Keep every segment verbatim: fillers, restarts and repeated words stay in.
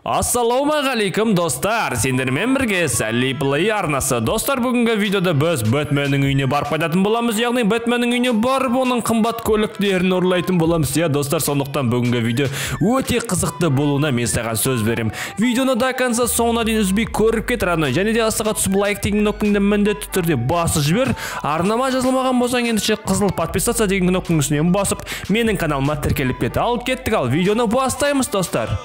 Ассалаумағалейкум достар, сендермен бірге Сәли Плей арнасы. Достар, бүгінгі видеода біз Бэтменнің үйіне барып қайтатын боламыз, яғни Бэтменнің үйіне барып оның қымбат көліктерін ұрлайтын боламыз. Я достар, сондықтан бүгінгі видео өте қызықты болуына мен саған сөз берем. Видеоны до конца соңына дейін үзбей көріп кет, родной. Және де астыға түсіп лайк деген кнопкаңды міндетті түрде басып жібер. Арнама жазылмаған болсаң ендеше қызыл подписаться деген кнопканың үстінен басып, менің каналыма тіркеліп кет. Ал кеттік, ал видеоны бастаймыз достар.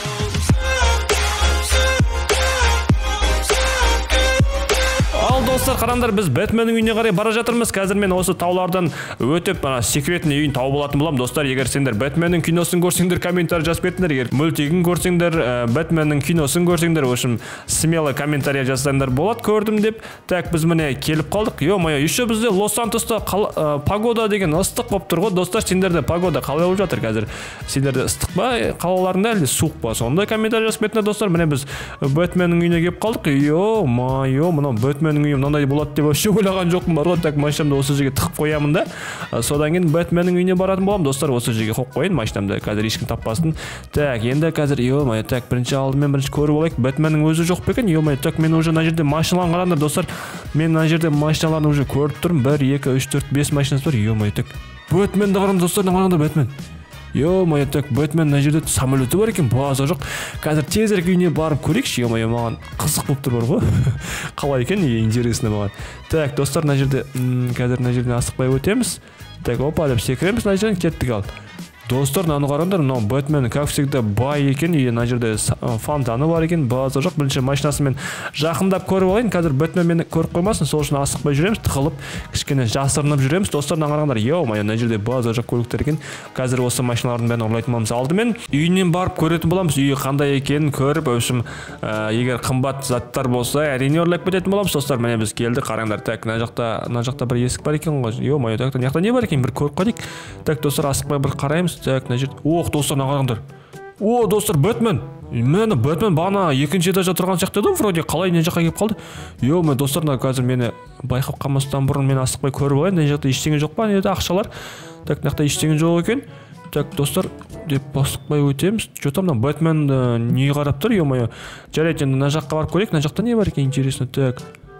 Ал достар, қараңдар, біз Бэтменнің үйіне қарай бара жатырмыз. Қазір мен осы таулардан өтіп, секретный үйін тауып алатын боламын. Достар, егер сендер Бэтменнің киносын көрсеңдер, комментарий жазып кетіңдер. Егер мультигін көрсеңдер, Бэтменнің киносын көрсеңдер, өшім смело комментарий жазсаңдар болады, көрдім деп. Так, біз міне келіп қалдық. Ё-моё, еще бізде Лос-Сантоста погода деген ыстық болып тұр ғой. Достар, сендерде погода қалай болып жатыр қазір? Сендерде ыстық па, қалаларында әлде суық па? Сонда комментарий жазып кетіңдер достар. Міне біз Бэтменнің үйіне келіп қалдық. Ё-моё, мынау Бэтменнің үйі мынандай болады деп вообще ойлаған жоқпын бар ғой. Так, машинамды осы жерге тығып қоямын да. Содан кейін Бэтменнің үйіне баратын боламын достар. Осы жерге қойып қояйын машинамды, қазір ешкім таппасын. Так, енді қазір ё-моё, так, бірінші алдымен бірінші көріп алайық. Бэтменнің өзі жоқ па екен? Ё-моё, так, мен уже мына жерде машиналарын қараңдар достар. Мен мына жерде машиналарын уже көріп тұрмын. бір, екі, үш, төрт, бес машинасы бар. Ё-моё, так, Бэтменді қараңдар достар, қараңдар Бэтмен. Ё-моё, так, Бэтмен мына жерде самолеті бар екен, база жоқ. Қазір тезірек үйіне барып көрейікші. Ё-моё, маған қызық болып тұр бар ғой. Қалай екен, интересно маған. Так, достар, мына жерде қазір мына жерден асықпай өтеміз. Так, опа деп секіреміз, мына жерден кеттік ал. Достар, мынаны қараңдар, мынау Бэтмен как всегда бай екен, и мына жерде фонтаны бар екен, база жоқ. Бірінші машинасымен жақындап көріп алайын. Қазір Бэтмен мені көріп қоймасын, сол үшін асықпай жүреміз, тығылып, кішкене жасырынып жүреміз. Достар, мына қараңдар, ё-моё, мына жерде база жоқ көліктер екен. Қазір осы машиналардың бәрін ұрлайтын боламыз. Алдымен үйінен барып көретін боламыз, үйі қандай екенін көріп, өшім, егер қымбат заттар болса, әрине ұрлап кететін боламыз. Достар, міне біз келдік, қараңдар. Так, мына жақта, мына жақта бір есік бар екен ғой. Ё-моё, так, мына жақта не бар екен? Бір көріп қойдық. Так, достар, асықпай бір қараймыз. Так, мына жерде. Ох, достар, мына қараңдар. О, достар, Бэтмен. Мені Бэтмен бағана екінші этажда тұрған сияқты еді, вроде қалай не жаққа келіп қалды? Ё-моё, достар, қазір мені байқап қалмастан бұрын мен асықпай көріп алайын. Мына жақта ештеңе жоқ па? Неде ақшалар? Так, мына жақта ештеңе жоқ екен. Так, достар, деп басықпай өтеміз. Что-то мына Бэтмен не қарап тұр, ё-моё. Жарайды, енді мына жаққа барып көрейік. Мына жақта не бар екен, интересно. Так.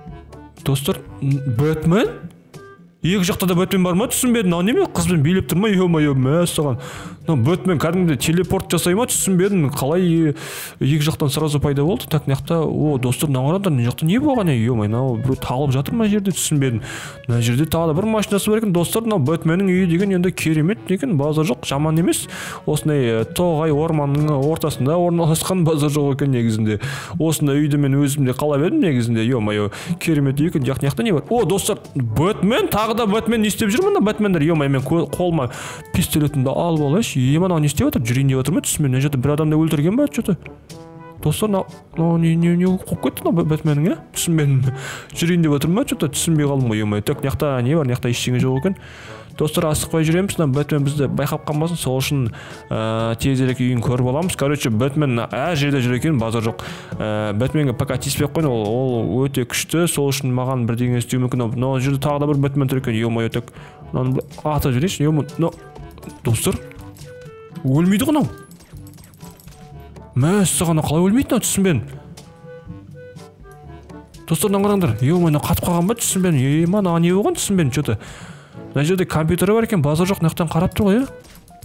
Достар, Бэтмен? Екі жақта да Бэтмен бар ма? Түсінбедім. Мынау неме қызбен билеп тұр ма? Ё-моё, мәссаған. Мынау Бэтмен кәдімгідей телепорт жасай ма? Түсінбедім. Қалай екі жақтан сразу пайда болды? Так, мына жақта, о, достар, мына қараңдар, мына жақта не болған? Ё-моё, мынау біреу тағылып жатыр ма жерде? Түсінбедім. Мына жерде тағы да бір машинасы бар екен. Достар, мынау Бэтменнің үйі деген енді керемет екен, база жоқ, жаман емес. Осындай тоғай орманның ортасында орналасқан, база жоқ екен негізінде. Осындай үйді мен өзім де қалап едім негізінде. Ё-моё, керемет екен. Яқ жақта не бар? О, достар, Бэтмен, тағы да Бэтмен не істеп жүр мында Бэтмендер? Ё-моё, мен қолыма пистолетімді алып алайыншы. Ема, мынау не істеп отыр? Жүрейін деп отыр ма? Түсінбедім. Мына жерде бір адамды өлтірген ба? Что-то. Достар, мынау не не не қойып кетті мына Бэтменнің, ә? Түсінбедім. Жүрейін деп отыр ма? Что-то түсінбей қалдым ғой. Ё-моё, так, мына жақта не бар? Мына жақта ештеңе жоқ екен. Достар, асықпай жүреміз, мына Бэтмен бізді байқап қалмасын, сол үшін тезірек үйін көріп аламыз. Короче, Бэтмен әр жерде жүр екен, базар жоқ. Бэтменге пока тиіспей қойын, ол өте күшті, сол үшін маған бірдеңе істеу мүмкін. Мына жерде тағы да бір Бэтмен тұр екен. Ё-моё, так, мынаны атып жіберейінші. Ё-моё, достар, өлмейді ғой мынау. Мәссаған, қалай өлмейді мынау? Түсінбедім. Достар, мына қараңдар. Ё-моё, қатып қалған ба? Түсінбедім. Ема, мына не болған? Түсінбедім, что-то. Мына жерде компьютері бар екен, базар жоқ, мынаяқтан қарап тұр ғой, ә?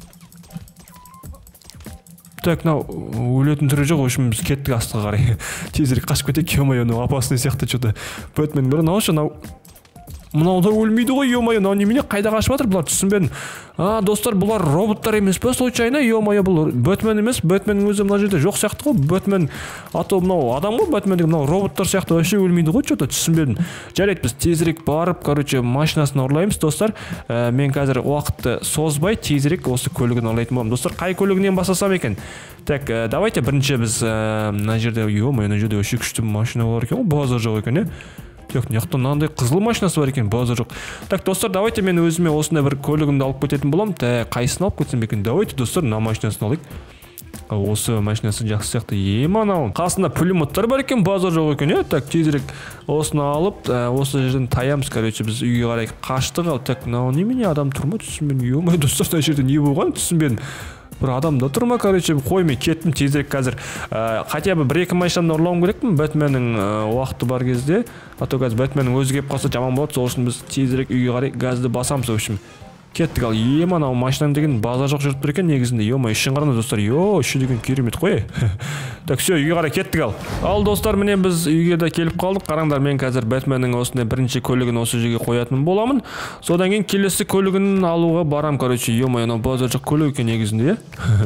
Так, мынау өлетін түрі жоқ, өшім біз кеттік астыға қарай. Тезірек қашып кетейік, ё-моё, мынау опасный сияқты что-то. Бэтмен бір мынау ше, мынау мынау да өлмейді ғой, ё-моё, мынау немене қайда қашып жатыр бұлар? Түсінбедім. А, достар, бұлар роботтар емес па случайно? Ё-моё, бұл Бэтмен емес, Бэтменнің өзі мына жерде жоқ сияқты ғой. Бэтмен, а то мынау адам ғой, Бэтмен деген, мынау роботтар сияқты вообще өлмейді ғой, что-то түсінбедім. Жарайды, біз тезірек барып, короче, машинасын ұрлаймыз, достар. Мен қазір уақытты созбай тезірек осы көлігін ұрлайтын боламын. Достар, қай көлігінен бастасам екен? Так, давайте бірінші біз мына жерде, ё-моё, мына жерде вообще күшті машина бар екен ғой, базар жоқ екен, ә? Так, мына жақта мынандай қызыл машинасы бар екен, базар жоқ. Так, достар, давайте мен өзіме осындай бір көлігімді алып кететін боламын. Так, қайсысын алып кетсем екен? Давайте, достар, мына машинасын алайық. Осы машинасы жақсы сияқты. Ема, мынау қасында пулеметтер бар екен, базар жоқ екен, ә? Так, тезірек осыны алып, осы жерден таямыз, короче, біз үйге қарай қаштық. Ал, так, мынау немене адам тұр ма? Түсінбедім. Ё-моё, достар, мына жерде не болған? Түсінбедім. бір адам да тұр ма, короче, қой мен кеттім тезірек қазір. Хотя бы бір-екі машинаны ұрлауым керекпін Бэтменнің уақыты бар кезде. А то қазір Бэтменнің өзі келіп қалса жаман болады. Сол үшін біз тезірек үйге қарай газды басамыз, в общем. Кеттік. Ал ем анау машинам деген база жоқ жүріп тұр екен негізінде. Ема ішін қараңыз достар. Йо, іші деген керемет қой. Так, все, үйге қарай кеттік ал. Ал достар, міне біз үйге де келіп қалдық. Қараңдар, мен қазір Бэтменнің осындай бірінші көлігін осы жерге қоятын боламын. Содан кейін келесі көлігін алуға барам, короче. Ема анау база жоқ көлік екен негізінде.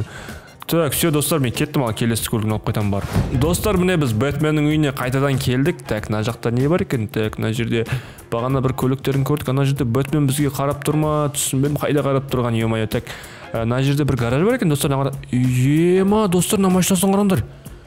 Так, все достар, мен кеттім, ал келесі көлігін алып қайтам бар. Достар, міне біз Бэтменнің үйіне қайтадан келдік. Так, мына жақта не бар екен? Так, мына жерде бағана бір көліктерін көрдік. Ана жерде Бэтмен бізге қарап тұрма, түсінбедім қайда қарап тұрған. Ема, так, мына жерде бір гараж бар екен, достар. Ема, достар, мына машинасын қараңдар.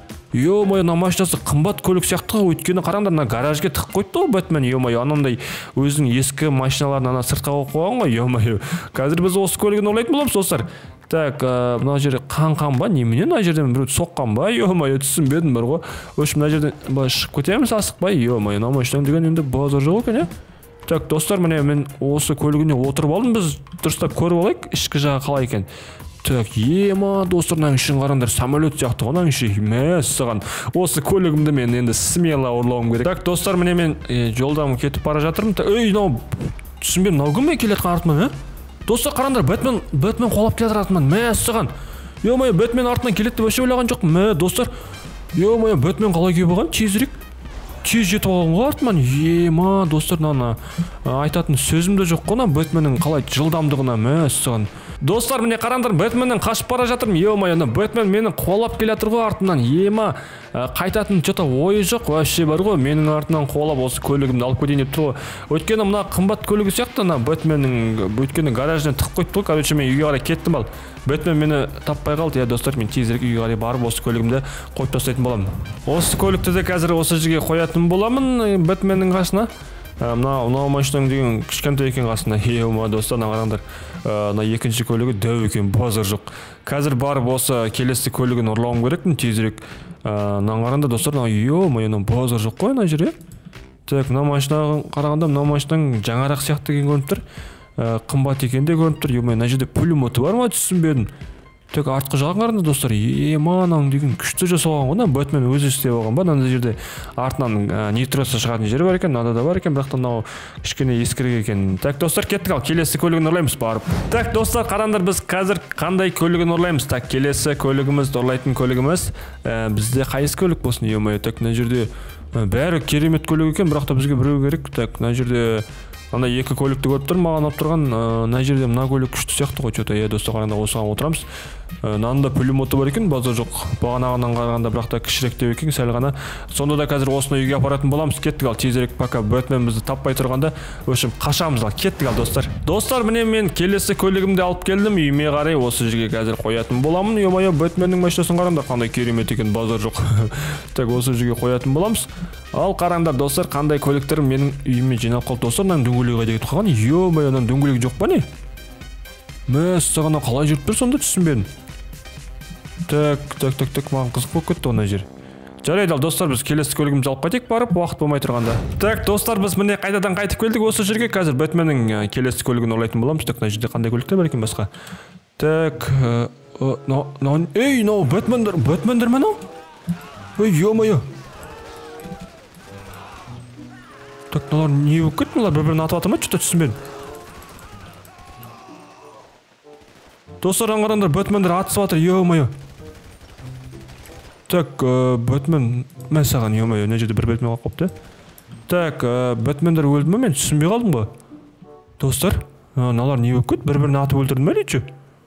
Ема, мына машинасы қымбат көлік сияқты ғой, өйткені қараңдар, мына гаражға тығып қойды ғой Бэтмен. Ема, анандай өзінің ескі машиналарын ана сыртқа қойып қойған ғой. Ема, қазір біз осы көлігін ұрлайтын боламыз, достар. Так, мына жерде қан-қан ба, немене мына жерден біреу соққан ба? Ё-моё, түсінбедім бір ғой. В общем, мына жерден былай шығып кетеміз, асықпай. Ё-моё, мына машинаң деген енді базар жоқ екен, иә? Так, достар, міне мен осы көлігіне отырып алдым, біз дұрыстап көріп алайық, ішкі жағы қалай екен. Так, ема, достар, мына ішін қараңдар, самолет сияқты ғой, мына іші. Мәссаған. Осы көлігімді мен енді смело ұрлауым керек. Так, достар, міне мен жолдан кетіп бара жатырмын. Ей, мынау түсінбедім, мынау кім келе жатқан артынан, ә? Достар, қараңдар, Бэтмен, Бэтмен қолап келе жатырмын. Мәссаған. Ё-моё, Бэтмен артынан келеді деп вообще ойлаған жоқпын. Мә, достар. Ё-моё, Бэтмен қалай келіп алған? Тезірек. Тез жетіп алған ғой артынан. Ема, достар, мына айтатын сөзім де жоқ қой, Бэтменнің қалай жылдамдығына. Мәссаған. Достар, міне қараңдар, Бэтменнен қашып бара жатырмын. Ё-моё, Бэтмен мені қолап келе жатыр ғой артынан. Ема, қайтатын что-то ойы жоқ, вообще бар ғой. Менің артынан қолап осы көлігімді алып кетейін деп тұр ғой. Өйткені мына қымбат көлігі сияқты, мына Бэтменнің өйткені гаражына тығып қойды ғой. Короче, мен үйге қарай кеттім ал. Бэтмен мені таппай қалды. Я достар, мен тезірек үйге қарай барып осы көлігімді қойып тастайтын боламын. Осы көлікті де қазір осы жерге қоятын боламын Бэтменнің қасына. Мына мына машинаң деген кішкентай екен қасында. Ема, достар, қараңдар. Мына екінші көлігі дәу екен, базар жоқ. Қазір барып осы келесі көлігін ұрлауым керекпін тезірек. Мына қараңдар, достар, ё-моё, базар жоқ қой мына жерде. Так, мына машинаға қарағанда мына машинаң жаңарақ сияқты екен көрініп тұр. Қымбат екен де көрініп тұр. Ё-моё, мына жерде пулеметі бар ма, түсінбедім. Так, артқы жағын қараңдар, достар. Ема, мынау деген күшті жасалған ғой, Бэтмен өзі істеп алған ба? Мына жерде артынан нитросы шығатын жері бар екен, мынада да бар екен, бірақ та мынау кішкене ескірек екен. Так, достар, кеттік ал, келесі көлігін ұрлаймыз барып. Так, достар, қараңдар, біз қазір қандай көлігін ұрлаймыз? Так, келесі көлігіміз, ұрлайтын көлігіміз бізде қайсы көлік болсын? Ема, так, мына жерде бәрі керемет көлік екен, бірақ та бізге біреу керек. Так, мына жерде ана екі көлікті көріп тұр, маған алып тұрған. Мына жерде мына көлік күшті сияқты ғой, что-то. Е, достар, қараңдар, осыған отырамыз. Мынанда пулеметі бар екен, база жоқ. Бағанағынан қарағанда бірақ та кішірек деп екен, сәл ғана. Сонда да қазір осыны үйге апаратын боламыз. Кеттік ал, тезірек, пока Бэтмен бізді таппай тұрғанда, өшім қашамыз ал. Кеттік ал, достар. Достар, міне мен келесі көлігімді алып келдім, үйіме қарай осы жерге қазір қоятын боламын. Ё-моё, Бэтменнің машинасын қараңдар, қандай керемет екен, базар жоқ. Так, осы жерге қоятын боламыз. Ал қараңдар, достар, қандай көліктер менің үйіме жиналып қалды, достар. Мынаның дөңгелегі кетіп қалған. Ё-моё, мынаның дөңгелегі жоқ па не? Мәссаған, қалай жүріп тұр сонда, түсінбедім. Так, так, так, так, маған қызық болып кетті мына жер. Жарайды ал, достар, біз келесі көлігімізді алып қайтайық барып, уақыт болмай тұрғанда. Так, достар, біз міне қайтадан қайтып келдік осы жерге. Қазір Бэтменнің келесі көлігін ұрлайтын боламыз. Так, мына жерде қандай көліктер бар екен басқа? Так, ей, мынау Бэтмендер, Бэтмендер ме мынау? Ой, ё-моё. Так, мыналар не болып кетті? Мыналар бір-бірін атып жатыр ма? Что-то түсінбедім. Достар, қараңдар, Бэтмендер атысып жатыр, ё-моё. Так, Бэтмен, мен саған, ё-моё, мына жерде бір Бэтмен қалып қойыпты. Так, Бэтмендер өлді ме? Мен түсінбей қалдым ғой. Достар, мыналар не болып кетті? Бір-бірін атып өлтірді ме лечо?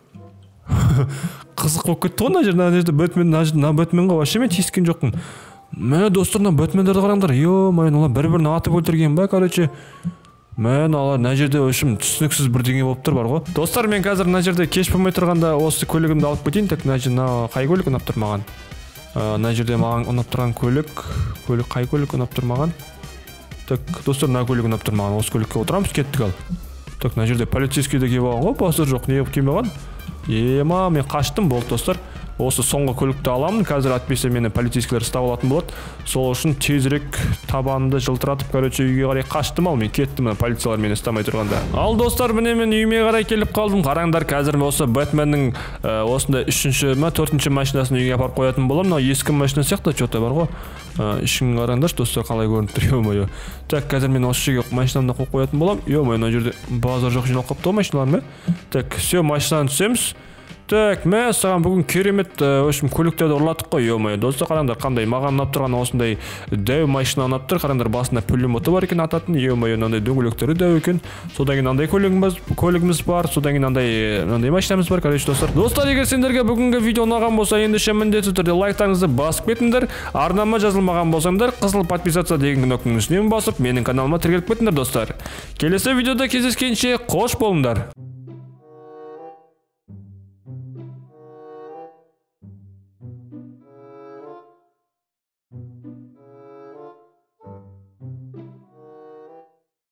Қызық болып кетті ғой мына жерде. Мына жерде Бэтмен, мына Бэтменге вообще мен тиіскен жоқпын. Мә, достар, мына Бэтмендерді қараңдар, ё-моё, мыналар бір-бірін атып өлтірген ба, короче. Мен алар мына жерде өшім түсініксіз бірдеңе болып тұр бар ғой. Достар, мен қазір мына жерде кеш болмай тұрғанда осы көлігімді алып кетейін. Так, мына жерде қай көлік ұнап тұр маған? Мына жерде маған ұнап тұрған көлік, көлік қай көлік ұнап тұр маған? Так, достар, мына көлік ұнап тұр маған. Осы көлікке отырамыз, кеттік ал. Так, мына жерде полицейский де келіп алған ғой, базар жоқ, не келмеген? Ема, мен қаштым, болды достар. осы соңғы көлікті аламын. Қазір атпесе мені полицейскілер ұстап алатын болады. Сол үшін тезірек табанды жылтыратып, короче, үйге қарай қаштым ал, мен кеттім, полициялар мені ұстамай тұрғанда. Ал достар, міне мен үйіме қарай келіп қалдым. Қараңдар, қазір осы Бэтменнің осында үшінші ме, төртінші машинасын үйге апарып қоятын боламын. Мына ескі машина сияқты что-то бар ғой. Ішін қараңдаршы достар, қалай көрініп тұр, ё-моё. Так, қазір мен осы жерге машинамды қойып қоятын боламын. Ё-моё, мына жерде базар жоқ жиналып қалыпты ғой машиналар ма? Так, все, машинадан түсеміз. Так, мә, саған бүгін керемет, в общем, көліктерді ұрладық қой, ё-моё. Достар, қараңдар, қандай маған ұнап тұрған осындай дәу машина ұнап тұр. Қараңдар, басында пулеметі бар екен ататын, ё-моё, мынандай дөңгелектері дәу екен. Содан кейін мынандай көлігіміз бар, содан кейін мынандай машинамыз бар, короче, достар. Достар, егер сендерге бүгінгі видео ұнаған болса, ендеше міндетті түрде лайктарыңызды басып кетіңдер. Арнама жазылмаған болсаңдар, қызыл подписаться деген кнопканың үстінен басып, менің каналыма тіркеліп кетіңдер, достар. Келесі видеода кездескенше қош болыңдар.